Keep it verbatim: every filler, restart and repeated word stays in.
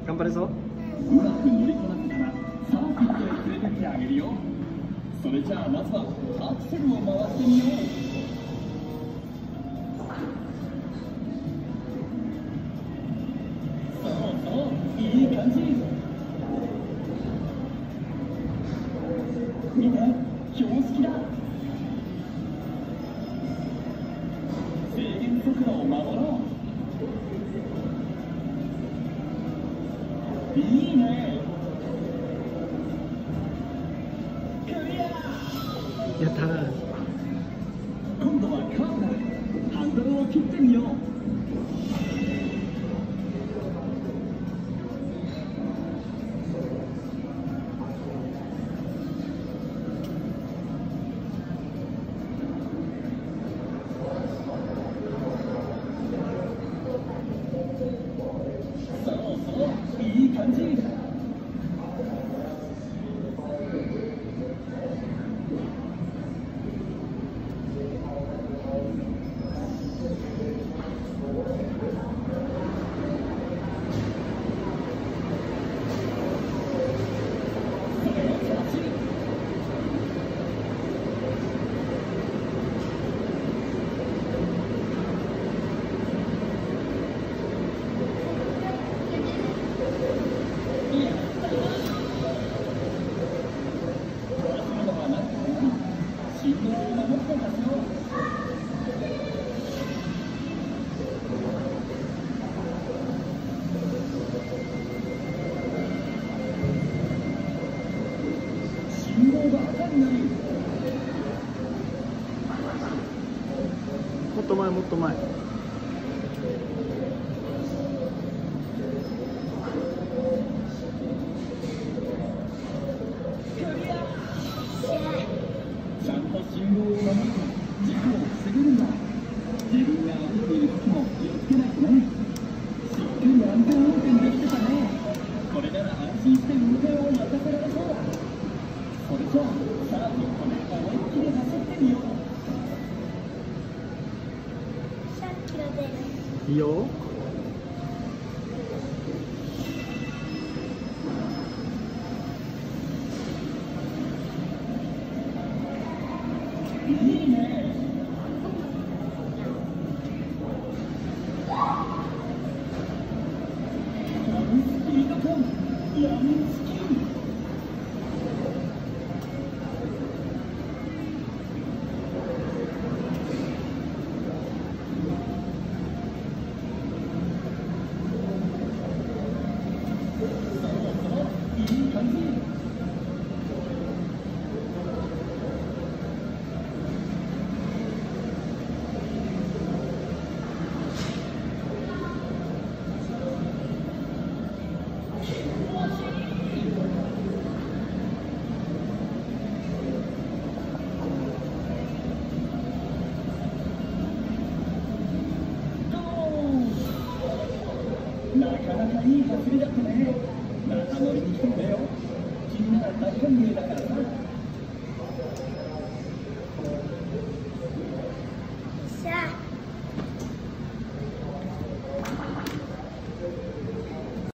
頑張るぞ。 うまく乗りこなせたらサーキットへ連れてってあげるよ。それじゃあまずはアクセルを回してみよう。そうそう、いい感じ。見て、標識だ。制限速度を守ろう。いいね。クリア。 やったー。 今度はカーブだ。ハンドルを切ってみよう。そうそう、いい感じ。 もっと前もっと前。 ちゃんと信号を守って事故を防げるんだ。自分が歩いている時も気をつけないとね。しっかり安全運転できてたね。これなら安心して運転を任せられそう。それじゃあサーキットで思いっきり走ってみよう。 ひゃっキロ出る。 いいよ。 いいね。ラムスピード感、ラムスキー。いい感じ。なかなかいい走りだったね。また乗りに来てくれよ。君なら大歓迎だからさ。